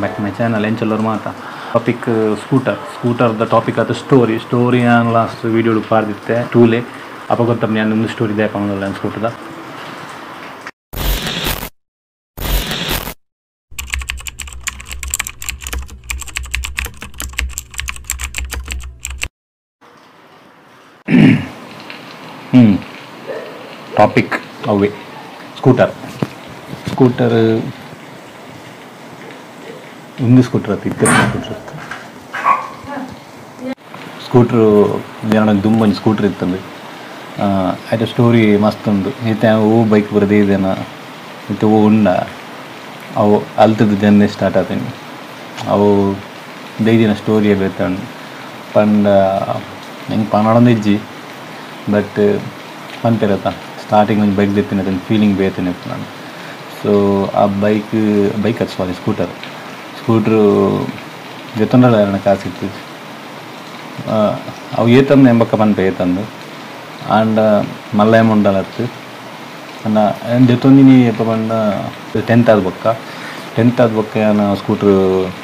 back to my channel. Enchellor Mata. Topic scooter. Scooter the topic of the story. Story and last video to part with Tulu. Apagotam Yan story there on the land scooter. Topic away. Scooter. This scooter yana dumban scooter ittandi ate story mast undu ite o bike burde idena ite o unda avu altadu journey start atani avu deidina story betan panda neng panadandijji but panterata starting when bike dettina then feeling betene so a bike at sorry scooter ಜೊತೊಂದಳ ಕಾಸಿತ್ತು ಅವು ಏತಂದು ಎಂಬಕ್ಕ Pampa ಏತಂದು and ಮಲ್ಲ ಎಮೌಂಡಲತ್ತು ಅಂಡ ಜೊತೊಂದಿನಿ ಎಪ್ಪ ಪಂಡ 10th ಆದ ಬೊಕ್ಕ ನಾನು scooter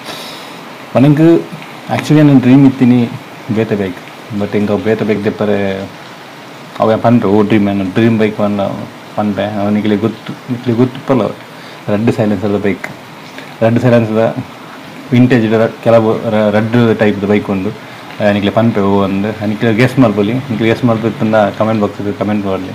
ನನಗೆ actually ನಾನು dream ಇತ್ತೀನಿ ಬೇತೆ bike but ಹಿಂಗೆ ಬೇತೆ ಬೈಕ್ ದೆಪ್ಪರೆ ಅವ ಪಂಡ್ರೆ ಓ ಡ್ರೀಮ್ ಬೈಕ್ ಪಂಪೆ ಅವನಿಗೆ ಗೊತ್ತಿಪ್ಪಲ್ಲ ರೆಡ್ ಸೈಲೆನ್ಸರ್ ಬೈಕ್ ರೆಡ್ ಸೈಲೆನ್ಸ್ದ ವಿಂಟೇಜ್ ಕೆಲವು ರೆಡ್ ಟೈಪ್ ಬೈಕ್ ಉಂಡು ನಿಕ್ಲೆ ಪನ್ಪೆ ಹೋ ಅಂದು ನಿಕ್ಲೆ ಗೆಸ್ ಮಾಡ್ಬೋದು ಗೆಸ್ ಮಾಡ್ಬೇಕಂದ ಕಮೆಂಟ್ ಬಾಕ್ಸ್ ಕಮೆಂಟ್ ಮಾಡಲಿ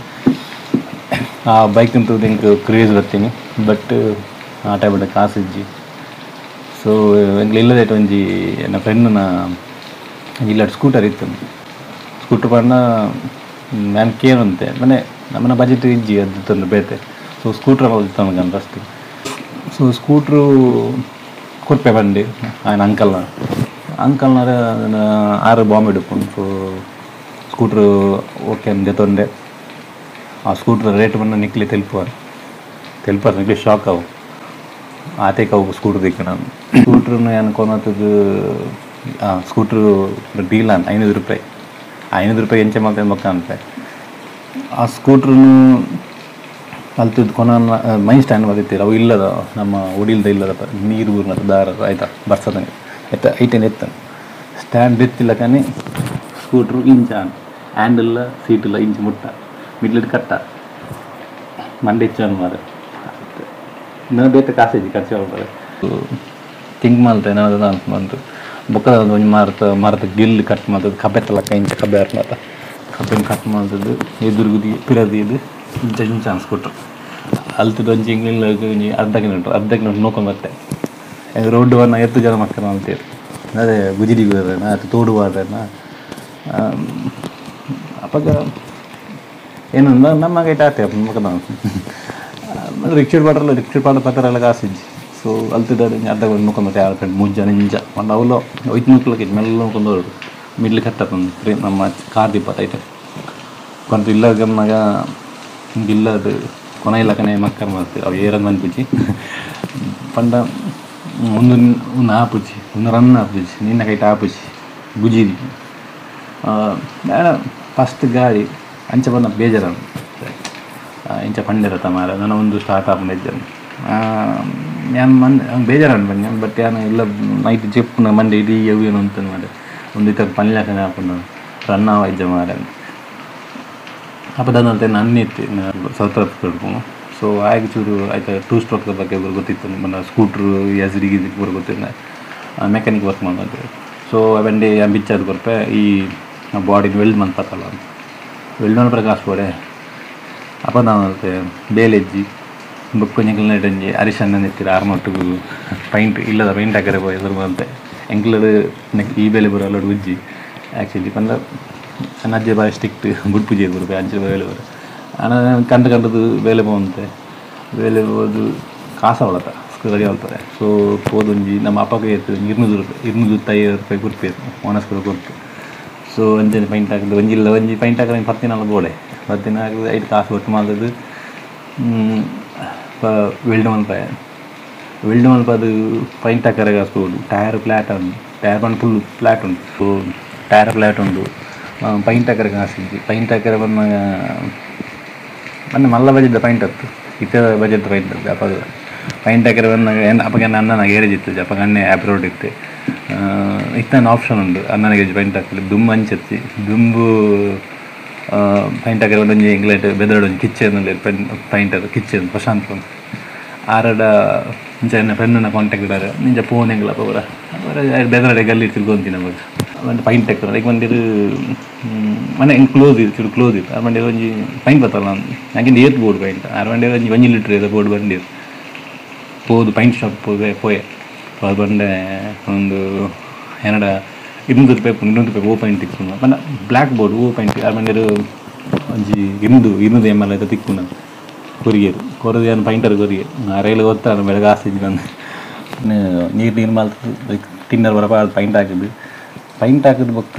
ಆ ಬೈಕ್ ಅಂತೂ ನಿಂಗೆ ಕ್ರೇಜ್ ಬರ್ತೀನಿ ಬಟ್ ಆ ಟೈಪ್ ಕಾಸು ಇಜ್ಜಿ ಸೊ ಎಂಗ್ಲೆ ಇಲ್ಲದೈತೆ ಒಂಜಿ ನನ್ನ ಫ್ರೆಂಡ್ನ ಇಲ್ಲ ಸ್ಕೂಟರ್ ಇತ್ತು ಸ್ಕೂಟರ್ ಪಂಡ ನಾನು ಕೇರಂತೆ ಮನೆ ನಮ್ಮನ್ನ ಬಜೆಟ್ ಇಜ್ಜಿ ಅದು ತಂದು ಬೇತೆ ಸೊ ಸ್ಕೂಟ್ರ್ ತಂದು ಅಷ್ಟು ಸೊ ಸ್ಕೂಟ್ರು ಕೊಟ್ಟೆ ಬಂದು ఆయన ಅಂಕಲ್ನಾರ 6 ಬಾಂಬ್ ಹಿಡ್ಕೊಂಡು ಸೊ ಸ್ಕೂಟ್ರು ಓಕೆ ಅಂದೆ ತೊಂದೆ ಆ ಸ್ಕೂಟ್ರ್ ರೇಟ್ ಬಂದು ನಿಕ್ಲಿ ತೆಲ್ಪಾರ ನಿಕ್ಲಿ ಶಾಕ್ ಅವು ಆತೇಕ ಅವು ಸ್ಕೂಟ್ರ್ ದಿಕ್ಕ ನಾನು ಸ್ಕೂಟ್ರನ್ನ ಅನ್ಕೊಳತ್ತದು ಸ್ಕೂಟ್ರು ಡೀಲ್ ಅನ್ 500 ರೂಪಾಯಿ ಎಂಚೆ ಮಾಡ್ತೇನೆ ಮಕ್ಕ ಅಂತ ಆ ಸ್ಕೂಟ್ರನ್ನು ಅಲ್ತಿದ್ದು ಕೊನ ಮೈ ಸ್ಟ್ಯಾಂಡ್ ಬಂದಿತ್ತೀರ ಅವು ಇಲ್ಲದ ನಮ್ಮ ಒಡಿಲ್ದ ಇಲ್ಲದ ನೀರು ಊರಿನ ದಾರ ಆಯ್ತಾ ಬರ್ಸದಂಗೆ ಐಟೇನು ಎತ್ತಾನೆ ಸ್ಟ್ಯಾಂಡ್ ಎತ್ತಿಲ್ಲ ಕಾನಿ ಸ್ಕೂಟ್ರು ಇಂಚಾನ್ ಹ್ಯಾಂಡಲ್ಲ ಸೀಟಿಲ್ಲ ಇಂಚು ಮುಟ್ಟ ಮಿಡ್ಲಿಡ್ ಕಟ್ಟ ಮಂಡೆ ಇಚ್ಚಾನ್ ಮಾರ ನಾನು ಬೇತೆ ಕಾಸೇಜಿ ಖರ್ಚು ಹೇಳ್ತಾರೆ ಥಿಂಕ್ ಮಾಡ್ತೇನೆ ನಾನು ಬಂತು ಬೊಕ್ಕದ ಒಂದು ಮರದ ಗಿಲ್ ಕಟ್ ಮಾಡ್ತದ್ದು ಕಬ್ಬೆತ್ತಲ್ಲ ಇಂಚ ಕಬ್ಬೆ ಮಾತ ಕಬ್ಬೆನ ಕಟ್ ಮಾಡ್ತದ್ದು ಎದುರುಗುದಿ ಪಿರದಿ ಇದು ಇಂಚಾನ್ ಸ್ಕೂಟ್ರ್ ಅಲ್ತದ್ದು ಒಂಚಿ ಇಂಗ್ಲಿಲ್ಲ ಅರ್ಧ ಕಿಲೋಮೀಟ್ರ್ ನೋಡ್ಕೊಂಡು ಬರ್ತೆ ರೋಡ್ ಬನ್ನ 10 ಜನ ಮಕ್ಕಳು ಅಂತೀರಿ ಅದೇ ಗುಜಿರಿ ಹೋದ್ರೇನ ಅಥವಾ ತೋಡು ಹೋದ್ರೇನ ಅಪ್ಪಾಗ ಏನಂದ ನಮ್ಮ ಗೈಟ್ ಆತೆ ಮಕ್ಕಳು ರಿಕ್ಷಾ ಪಾಡ್ರ ಪತ್ರ ಎಲ್ಲ ಕಾಸಿಜ್ಜಿ ಸೊ ಅಲ್ತಿದ್ದ ಅರ್ಧ ನೋಡ್ಕೊಂಡು ಬರ್ತೆ 2 3 ಜನ ಇಂಚ ಒಂದು ಅವಳು 5 ಮಕ್ಕಳಿಗೆ ಮೆಲ್ಲ ನೋಡ್ಕೊಂಡು ಹೊರಡು ಮಿಡ್ಲಿ ಕಟ್ಟತ್ತಂದು ನಮ್ಮ ಕಾರ್ ದಿಪ್ಪತ್ತೈತೆ ಕೊಂತ ಇಲ್ಲ ಗಮ್ನಾಗ ಹಿಂಗಿಲ್ಲ ಅದು ಕೊನೆ ಇಲ್ಲ ಕನೆ ಮಕ್ಕಳು ಮಾಡ್ತೀವಿ ಅವು ಏರಂದು ಅನ್ಪಿಚ್ಚಿ ಪಂಡ ಒಂದು ಆಪುಚ್ಚಿ ಒಂದು ರನ್ ಆಪುಚ್ಚಿ ನಿನ್ನ ಕೈಟ್ ಆಪುಚ್ಚಿ ಗುಜಿರಿ ಫಸ್ಟ್ ಗಾಡಿ ಅಂಚೆ ಬಂದ ಬೇಜಾರ ಇಂಚ ಪಂಡಿರತ್ತ ಮಾರ ನಾನು ಒಂದು ಸ್ಟಾರ್ಟ್ ಆಪಂಡಿದ್ದೇನೆ ನಾನು ಬೇಜಾರು ಬನ್ನಿ ಬಟ್ ನಾನು ಇಲ್ಲ ನೈಟ್ ಜೆಪ್ಪು ಮಂಡೆ ಇಡೀ ಅವು ಏನು ಅಂತ ಮಾಡಿ ಒಂದು ಇತ್ತ ಪಲ್ಯಕನೆ ಹಾಕೊಂಡು ರನ್ ಆವೈದ್ಯ ಮಾರ ಅಪ್ಪದಂತೆ ನನ್ನ ಇತ್ತು ಸೌತ್ ಕಡ್ಕೊಂಡು ಸೊ ಆಗ ಚೂರು ಆಯ್ತಾ 2 ಸ್ಟ್ರೋಕ್ ಬಗ್ಗೆ ಗೊತ್ತಿತ್ತು ನನ್ನ ಸ್ಕೂಟ್ರು ಎಸ್ರಿಗೆ ಬರೋ ಗೊತ್ತಿಲ್ಲ ಮೆಕ್ಯಾನಿಕ್ ವರ್ಕ್ ಮಾಡೋದು ಸೊ ಅವೆಂಡೆ ಬಿಚ್ಚಾದ ಕೊರಪೆ ಈ ಬಾಡಿನ ವೆಲ್ಡ್ ಮಂತಲ್ಲ ವೆಲ್ಡ್ ಮಾಡಿ ಕಾಸು ಕೊಡೆ ಅಪ್ಪ ನಾನು ಬೇಲೆಜ್ಜಿ ಬುಕ್ಕೊಂಜಿ ಇಟ್ಟಂಜಿ ಅರಿಶನ್ನ ಎತ್ತಿರ 600 ಪೈಂಟ್ ಇಲ್ಲದ ಪೈಂಟ್ ಹಾಕರೆ ಎದುರು ಬಂತೆ ಎಂಕ್ಲಡು ಈ ಬೇಲೆ ಬರೋ ಅಲ್ಲೋಡು ಉಜ್ಜಿ ಆ್ಯಕ್ಚುಲಿ ಪಂದ ನನ್ನ ಅಜ್ಜಿ ಬಾರಿ ಸ್ಟಿಕ್ಟ್ ಗುಡ್ ಪೂಜೆ ಬರುತ್ತೆ ಅಂಚೆ ಬೇಲೆ ಬರೋ ಕಂಡದು ಬೇಲೆ ಬಂತೆ ಬೇಲೆ ಹೋದು ಕಾಸು ಅವಳತ್ತ ರೆಡಿ ಆಗ್ತಾರೆ ಸೊ ಹೋದೊಂಜಿ ನಮ್ಮ ಅಪ್ಪಗೆ ಇರ್ತದೆ 250 ರೂಪಾಯಿ ಕೊಡ್ತೀವಿ ಓನಸ್ಕರ ಕೊಡ್ತು ಸೊ ಅಂಚೆ ಪೈಂಟ್ ಹಾಕಿದ್ರೆ ಒಂಜಿ ಪೈಂಟ್ ಹಾಕಿದ್ರೆ 14 ಗೋಡೆ 14 5 ಕಾಸು ಒಟ್ಟು ಮಾಡಿದ್ದು ವೆಲ್ಡ್ ಮಲ್ಪ ಅದು ಪೈಂಟ್ ಹಾಕರೆ ಕಾಸ್ಬೋದು ಟೈರ್ ಫ್ಲ್ಯಾಟ್ ಉಂಟು ಟೈರ್ ಬಂದು ಫುಲ್ ಫ್ಲ್ಯಾಟ್ ಉಂಟು ಸೊ ಟೈರ್ ಫ್ಲ್ಯಾಟ್ ಉಂಟು ಪೈಂಟ್ ಹಾಕರೆ ಕಾಸಿದ್ದು ಪೈಂಟ್ ಹಾಕರೆ ಬಂದಾಗ ಮೊನ್ನೆ ಮಲ್ಲ ಬಜೆಟ್ ಪೈಂಟ್ ಹತ್ತು ಇತರ ಬಜೆಟ್ ಪೈಂಟ್ ಹತ್ತು ಅಪ್ಪಾಗ ಪೈಂಟ್ ಹಾಕಿರೋ ಅಪ್ಪಗೆ ಅನ್ನ ಏರೇಜ್ ಇತ್ತು ಅಪ್ಪಗನ್ನೇ ಆ್ಯಪ್ ರೋಡ್ ಇತ್ತು ಇತ್ತನ ಆಪ್ಷನ್ ಉಂಡು ಅನ್ನನಿಗೆ ಪೈಂಟ್ ಹಾಕಲಿ ದುಂಬು ಹಂಚತ್ತಿ ದುಂಬು ಪೈಂಟ್ ಹಾಕಿರೋ ಒಂಜಿ ಇಂಗ್ಲೆಟ್ ಬೆದರಡು ಒಂದು ಕಿಚ್ಚೆನಲ್ಲಿ ಪೈಂಟ್ ಅದು ಕಿಚ್ಚೆದು ಪ್ರಶಾಂತ್ ಆರಡ ಇಂಚ ಎನ್ನ ಫ್ರೆಂಡ್ನ ಕಾಂಟ್ಯಾಕ್ಟ್ ಇದ್ದಾರೆ ನಿಂಜ ಫೋನ್ ಹೆಂಗಿಲ್ಲ ಅವರ ಬೆದರಡೆ ಗಲ್ಲಿ ತಿಳ್ಕೊಂತೀನಿ ಅವಾಗ ಒಂದು ಪೈಂಟ್ ಹಾಕ್ತಾರೆ ಈಗ ಬಂದಿರು ಮನೆ ಹಿಂಗೆ ಕ್ಲೋಸ್ ಇತ್ತು ಕ್ಲೋಸ್ ಇತ್ತು ಆರು ಮಂಡಿ ಒಂಜಿ ಪೈಂಟ್ ಬರ್ತಲ್ಲ ಯಾಕೆಂದು ಏತ್ ಬೋರ್ಡ್ ಪೈಂಟ್ ಆರು ಮಂಡಿ ಒಂಜಿ ಲೀಟ್ರ್ ಇದೆ ಬೋರ್ಡ್ ಬಂದಿರು ಪೋದು ಪೈಂಟ್ ಶಾಪ್ ಪೋಯೆ ಅದು ಬಂಡೆ ಒಂದು ಏನಡ 200 ರೂಪಾಯಿ ಓ ಪೈಂಟ್ ತಿಕ್ಕು ಬಂದ ಬ್ಲ್ಯಾಕ್ ಬೋರ್ಡ್ ಓ ಪೈಂಟ್ ಆರು ಮಂಡಿರು ಒಂಜಿ 200 ml ಆಯ್ತು ತಿಕ್ಕು ನಾನು ಕೊರಿಯರು ಕೊರದು ಏನು ಪೈಂಟರ್ ಕೊರಿಯೆ ರೈಲು ಓದ್ತಾರೆ ಬೆಳಗ್ಗೆ ಆಸ್ತಿ ಬಂದು ನೀರು ಮಾಲ್ತದ್ದು ಟಿನ್ನರ್ ಬರಪ ಅದು ಪೈಂಟ್ ಹಾಕಿದ ಬೊಕ್ಕ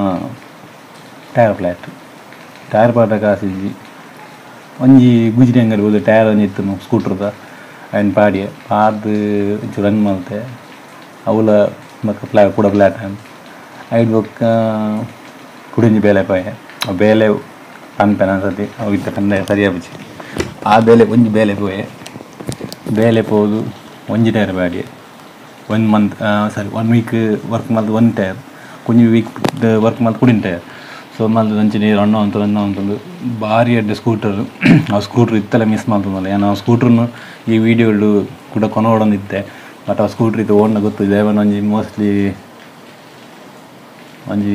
ಟೈರ್ ಪಾಟ ಕಾಸಿದ್ವಿ ಒಂಜಿ ಗುಜ್ರಿ ಅಂಗಡಿ ಹೋದ ಟೈರ್ ಒಂಜಿ ಇತ್ತು ಸ್ಕೂಟ್ರದ ಆ್ಯಂಡ್ ಪಾಡ್ದು ಒಂಚೂರು ರನ್ ಮಾಡ್ತೆ ಅವಳ ಬೊಕ್ಕ ಕೂಡ ಫ್ಲ್ಯಾಟ್ ಐದು ಬೊಕ್ಕ ಕುಡಿಂಜಿ ಬೇಲೆ ಪಾಯೆ ಆ ಬೇಲೆ ಪನ್ಪೆನ ಅನ್ಸತಿ ಅವು ಇತ್ತ ಕಂದ ಸರಿಯಾಗಿ ಆ ಒಂಜಿ ಬೇಲೆ ಬೇಲೆ ಪೋದು ಒಂಜಿ tyre body 1 month 1 week work ಮಾಡ್ದು 1 ಟೈರ್ ಕೊಂಚ ವೀಕ್ ವರ್ಕ್ ಮಾಡ್ದು ಕುಡಿನ ಟೈರ್ ಸೊ ಮಾಡ್ದು ಅಂಚೆ ನೀರು ಅಣ್ಣ ಅಂತಂದು ಭಾರಿ ಅಡ್ಡೆ ಸ್ಕೂಟರ್ ಆ ಸ್ಕೂಟ್ರ್ ಇತ್ತಲ್ಲ ಮಿಸ್ ಮಾಡ್ತದಲ್ಲ ಏನು ಆ ಸ್ಕೂಟ್ರನ್ನು ಈ ವಿಡಿಯೋಗಳು ಕೂಡ ಕೊನೋಡೊಂದಿತ್ತೆ ಬಟ್ ಆ ಸ್ಕೂಟ್ರ್ ಇತ್ತು ಓಡ್ನ ಗೊತ್ತಿದೆ ಒಂಜಿ ಮೋಸ್ಟ್ಲಿ ಒಂಜಿ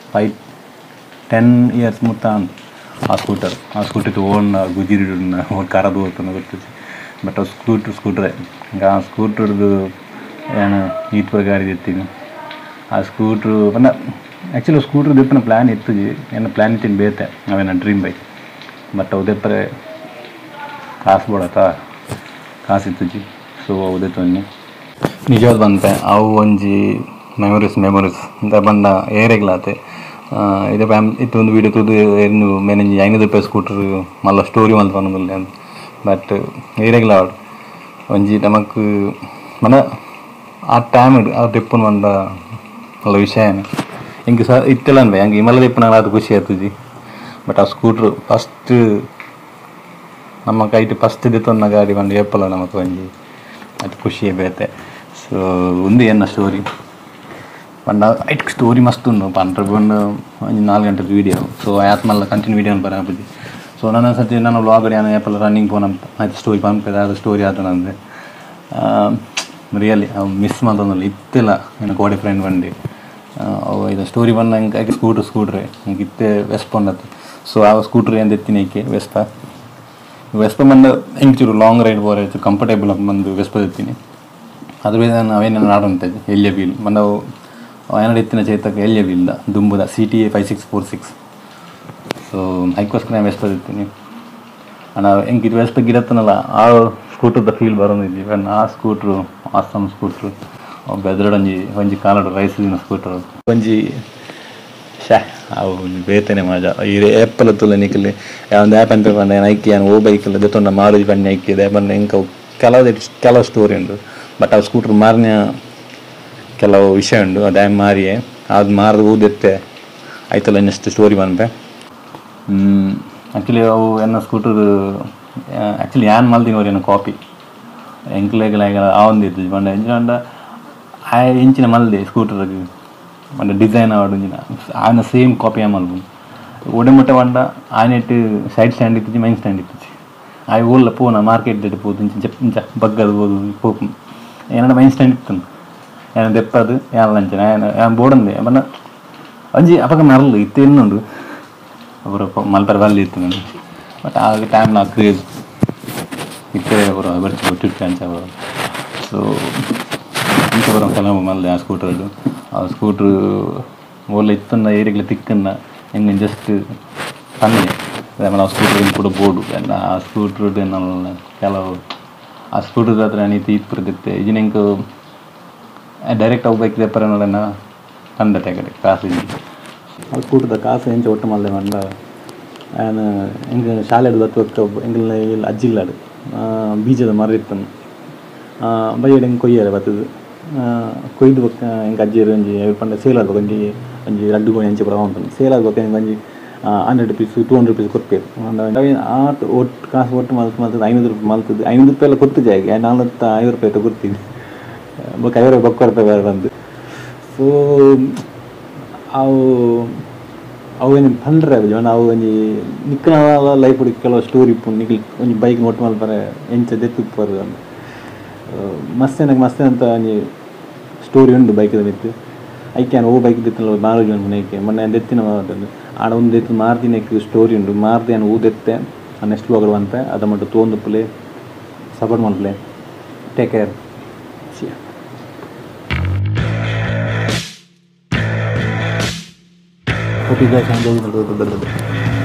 5-10 ಇಯರ್ಸ್ ಮುತ್ತ ಆ ಸ್ಕೂಟರ್ ಇತ್ತು ಓಡ್ನ ಗುಜಿರಿ ಕರದು ಹೋಗ್ತಾನೆ ಗೊತ್ತಿತ್ತು ಬಟ್ ಆ ಸ್ಕೂಟ್ರೇ ಈಗ ಆ ಸ್ಕೂಟ್ರದ್ದು ಏನು ಈತ್ವ ಗಾಡಿ ಇತ್ತೀನಿ ಆ ಸ್ಕೂಟ್ರು ಬಂದ ಆ್ಯಕ್ಚುಲಿ ಸ್ಕೂಟ್ರ್ ದೆಪ್ಪನ ಪ್ಲ್ಯಾನ್ ಇತ್ತು ಏನು ಪ್ಲ್ಯಾನ್ ಇತ್ತಿನ ಬೇತೆ ಅವೇನ ಡ್ರೀಮ್ ಬೈಕ್ ಬಟ್ ಅವು ದೆಪ್ಪರೆ ಕಾಸು ಬೋಡತ್ತ ಕಾಸು ಇತ್ತು ಸೊ ಅವು ದೆತ್ತೊಂದು ನಿಜವಾದ ಬಂತೆ ಅವು ಒಂಜಿ ಮೆಮೊರೀಸ್ ಅಂತ ಬಂದ ಏರೆಗ್ಲಾತೆ ಇದು ಇತ್ತು ಒಂದು ವೀಡಿಯೋ ತುದು ಏನು ಮೇನಂಜಿ 500 ರೂಪಾಯಿ ಸ್ಕೂಟ್ರ್ ಮಲ್ಲ ಸ್ಟೋರಿ ಮಲ್ತು ಅನ್ನೋದಿಲ್ಲ ಅಂತ ಬಟ್ ಏರೆಗ್ಲ ಒಂಜಿ ನಮಕ್ ಮನ ಆ ಟೈಮ್ ಆ ತೆಪ್ಪುನ ಬಂದ ಒಳ್ಳೆ ವಿಷಯನೇ ಹಿಂಗೆ ಇತ್ತಲ್ಲ ಅನ್ಬೆ ಹಂಗೆ ಮಲ್ಲ ತೆಪ್ಪನ ಅದು ಖುಷಿ ಆಗ್ತದೆ ಬಟ್ ಆ ಸ್ಕೂಟ್ರು ಫಸ್ಟ್ ನಮ್ಮ ಕೈಟ್ ಫಸ್ಟ್ ದಿತ್ತೊಂದ ಗಾಡಿ ಬಂದು ಏಪಲ್ಲ ನಮಗೆ ಒಂಜಿ ಅದು ಖುಷಿಯೇ ಬೇತೆ ಸೊ ಒಂದು ಏನ ಸ್ಟೋರಿ ಬಂದ ಐಟ್ ಸ್ಟೋರಿ ಮಸ್ತ್ ಉಂಡು ಪಂಡ್ರೆ ಬಂದು ಒಂಜಿ 4 ಗಂಟೆ ವೀಡಿಯೋ ಸೊ ಆಯ್ತು ಮಲ್ಲ ಕಂಟಿನ್ಯೂ ವೀಡಿಯೋ ಬರಾಪುಜಿ ಸೊ ನನ್ನ ಸತಿ ನಾನು ವ್ಲಾಗರ್ ಏನು ಏಪಲ್ಲ ರನ್ನಿಂಗ್ ಫೋನ್ ಅಂತ ಆಯ್ತು ಸ್ಟೋರಿ ಪಂಪದ ಅದು ಸ್ಟೋರಿ ಆತ ನಂದು ರಿಯಲಿ ಅವು ಮಿಸ್ ಮಾಡ್ತಂದಲ್ಲ ಇತ್ತಿಲ್ಲ ಏನು ಕೋಡೆ ಫ್ರೆಂಡ್ ಬಂದು ಅವು ಇದು ಸ್ಟೋರಿ ಬಂದು ಹಂಗೆ ಸ್ಕೂಟ್ರೆ ಹಂಗೆ ಇತ್ತೆ ವೆಸ್ಪ ಅಂದತ್ತು ಸೊ ಆ ಸ್ಕೂಟ್ರ್ ಏನು ಎತ್ತಿನ ಐಕೆ ವೆಸ್ಪ ಬಂದು ಹೆಂಗೆ ಚೂರು ಲಾಂಗ್ ರೈಡ್ ಬೋರೆ ಕಂಫರ್ಟೇಬಲ್ ಅಂತ ಬಂದು ವೆಸ್ಪ ಎತ್ತೀನಿ ಅದ್ರ ಮೇಲೆ ನಾವೇನು ಆಡಂತದ್ದು ಎಲ್ಯ ಬೀಲ್ ಬಂದವು ಏನಾರು ಎತ್ತಿನ ಚೇತಕ್ಕೆ ಎಲ್ಯ ಬೀಲ್ದ ದುಂಬುದ CTA 5646 ಸೊ ಅದಕ್ಕೋಸ್ಕರ ನಾನು ವೆಸ್ಪ ಎತ್ತೀನಿ ಅಣ್ಣ ಹೆಂಗೆ ಇದು ವೆಸ್ಪ ಗಿಡತ್ತನಲ್ಲ ಆ ಸ್ಕೂಟ್ರದ ಫೀಲ್ ಬರೋದಿದ್ವಿ ಆ ಸ್ಕೂಟ್ರು ಆಸಮ್ ಸ್ಕೂಟ್ರು ಬೆದರಡು ಒಂಜಿ ಕಾಲಡು ರೈಸಿನ ಸ್ಕೂಟ್ರು ಒಂಜಿ ಅವು ಬೇತನೆ ಮಾಜ ಈ ಆ್ಯಪಲ್ ತುಲ್ಲ ನಿಕ್ಕಲಿ ಒಂದು ಆ್ಯಪ್ ಅಂತ ಬಂದ ಐಕಿ ಏನು ಓ ಬೈಕಲ್ಲ ದೆತ್ತೊಂಡ ಮಾರುಜಿ ಬನ್ನಿ ಐಕಿದೆ ಬಂದು ಹೆಂಗೆ ಕೆಲವು ಸ್ಟೋರಿ ಉಂಟು ಬಟ್ ಆ ಸ್ಕೂಟ್ರ್ ಮಾರನೇ ಕೆಲವು ವಿಷಯ ಉಂಟು ಅದೇ ಮಾರಿಯೇ ಅದು ಮಾರದು ಊದೆತ್ತೆ ಆಯ್ತಲ್ಲ ಇನ್ನಷ್ಟು ಸ್ಟೋರಿ ಬಂದೆ ಆ್ಯಕ್ಚುಲಿ ಅವು ಎನ್ನ ಸ್ಕೂಟರ್ ಆ್ಯಕ್ಚುಲಿ ಏನು ಮಲ್ತೀನಿ ಅವ್ರು ಏನೋ ಕಾಪಿ ಎಂಕ್ಲೆಗಳ ಆ ಒಂದು ಇದ್ದು ಬಂಡ ಎಂಚಿನ ಆ ಎಂಚಿನ ಮಲ್ದೆ ಸ್ಕೂಟರ್ಗೆ ಬಂಡ ಡಿಸೈನ್ ಆಡಿನ ಆಯ್ನ ಸೇಮ್ ಕಾಪಿ ಮಲ್ಬು ಒಡೆಮುಟ್ಟ ಬಂಡ ಆಯ್ನೆಟ್ಟು ಸೈಡ್ ಸ್ಟ್ಯಾಂಡ್ ಇತ್ತಿಜಿ ಮೈನ್ ಸ್ಟ್ಯಾಂಡ್ ಇತ್ತಿಜಿ ಆಯ್ ಓಲ್ಲ ಪೋನ ಮಾರ್ಕೆಟ್ ದೆಟ್ಟು ಪೋದು ಇಂಚ ಬಗ್ಗದು ಹೋದು ಪೋಪು ಏನಂಡ ಮೈನ್ ಸ್ಟ್ಯಾಂಡ್ ಇತ್ತು ಏನು ದೆಪ್ಪದು ಏನು ಲಂಚನ ಏನು ಬೋರ್ಡಂದೆ ಬನ್ನ ಒಂಜಿ ಅಪಕ ಮರಲು ಇತ್ತು ಇನ್ನುಂಡು ಅವರು ಮಲ್ಪರ ಬಲ್ಲಿ ಇತ್ತು ನಾನು ಬಟ್ ಆ ಟೈಮ್ ನಾ ಕ್ರೇಜ್ ಇತ್ತೇ ಅವರು ಬರ್ಚಿ ಬಿಟ್ಟಿರ್ತೆ ಅಂಚ ಅವರು ಸೊ ಇಂಚ ಬರೋ ಕೆಲವು ಮಲ್ಲೆ ಆ ಸ್ಕೂಟರ್ದು ಆ ಸ್ಕೂಟ್ರು ಓಲ್ಲ ಇತ್ತನ್ನ ಏರಿಗ್ಲ ತಿಕ್ಕನ್ನ ಹೆಂಗೆ ಜಸ್ಟ್ ತಂದೆ ಆಮೇಲೆ ಆ ಸ್ಕೂಟ್ರ್ ಕೂಡ ಬೋರ್ಡು ಎಲ್ಲ ಆ ಸ್ಕೂಟ್ರ್ ಕೆಲವು ಆ ಸ್ಕೂಟ್ರ್ ಹತ್ರ ನೀತಿ ಇತ್ತು ಇದನ್ನ ಹೆಂಗೆ ಡೈರೆಕ್ಟ್ ಹೋಗ್ಬೇಕು ದೆಪ್ಪರ ನೋಡೋಣ ತಂದತೆ ಕಡೆ ಕಾಸು ಆ ಸ್ಕೂಟ್ರದ ಕಾಸು ಹೆಂಚ ಒಟ್ಟು ಮಲ್ಲೆ ಮಂಡ ನಾನು ಹೆಂಗೆ ಶಾಲೆದು ಬತ್ತು ಹೆಂಗೆಲ್ಲ ಇಲ್ಲಿ ಅಜ್ಜಿಲ್ಲಾಡು ಬೀಜದ ಮರ ಇತ್ತನು ಬೈಯಡೆ ಹೆಂಗೆ ಕೊಯ್ಯರೆ ಬರ್ತದು ಕೊಯ್ದು ಬಕ್ಕ ಹೆಂಗೆ ಅಜ್ಜಿರು ಒಂಜಿ ಪಂಡ ಸೇಲ್ ಆಗ್ಬೇಕು ಒಂಜಿ 2 ಗೋಣಿ ಹೆಂಚೆ ಬರ ಉಂಟು ಸೇಲ್ ಆಗ್ಬೇಕು ಹೆಂಗೆ ಒಂಜಿ 100 rupees 200 rupees ಕೊಡ್ಬೇಕು ಒಟ್ಟು ಕಾಸು ಒಟ್ಟು ಮಲ್ತದೆ 500 ರೂಪಾಯಿ ಮಲ್ತದೆ 500 ರೂಪಾಯಿ ಎಲ್ಲ ಕೊತ್ತು ಜಾಗ ನಾನು 50 ರೂಪಾಯಿ ತಗೊಡ್ತೀನಿ ಬೊಕ್ಕ 50 ರೂಪಾಯಿ ಬೊಕ್ಕ ಬೇರೆ ಬಂದು ಸೊ ಅವು ಅವೇನು ಬಂದ್ರೆ ಅವು ಒಂಜಿ ನಿಕ್ಕನ ಲೈಫ್ ಹುಡುಕಿ ಕೆಲವು ಸ್ಟೋರಿ ಇಪ್ಪು ನಿಖಿಲ್ ಒಂಜಿ ಬೈಕ್ ನೋಟ್ ಮಲ್ಪರೆ ಎಂಚ ದೆತ್ತಿಪ್ಪರು ಅಂತ ಮಸ್ತೆ ಅಂತ ಒಂಜಿ ಸ್ಟೋರಿ ಉಂಡು ಬೈಕ್ದ ಬಿತ್ತು ಐಕ್ಯಾನ ಬೈಕ್ ದೆತ್ತಲ್ಲ ನಾಲೆಜ್ ಉಂಟು ಮನೆಗೆ ಮೊನ್ನೆ ದೆತ್ತಿನ ಆಡ ಒಂದು ಎತ್ತು ಮಾರ್ದಿನಕ್ಕೆ ಸ್ಟೋರಿ ಉಂಟು ಮಾರ್ದಿ ನಾನು ದೆತ್ತೆ ನೆಕ್ಸ್ಟ್ ಬ್ಲಾಗರ್ ಅಂತ ಅದ ಮಟ್ಟ ತೋಂದು ಪ್ಲೇ ಸಪೋರ್ಟ್ ಮಾಡ್ಪ್ಲೇ take care Hope you guys enjoyed the